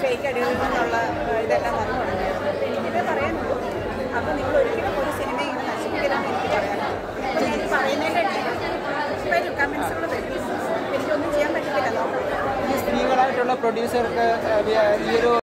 Fake അടികളിൽ നിന്നുള്ള ഇതെല്ലാം വന്നു തുടങ്ങിയത്. അപ്പോൾ എനിക്കിത് പറയാനുള്ളൂ. അപ്പോൾ നിങ്ങൾ ഒരിക്കലും ഒരു സിനിമ ഇങ്ങനെ നശിപ്പിക്കലാന്ന് എനിക്ക് പറയാനുള്ളൂ. അപ്പോൾ ഞാൻ പറയുന്നതിൻ്റെ വരും കമൻസുകൾ വരും. എനിക്കൊന്നും ചെയ്യാൻ പറ്റില്ല. സ്ത്രീകളായിട്ടുള്ള പ്രൊഡ്യൂസർക്ക് ഈ ഒരു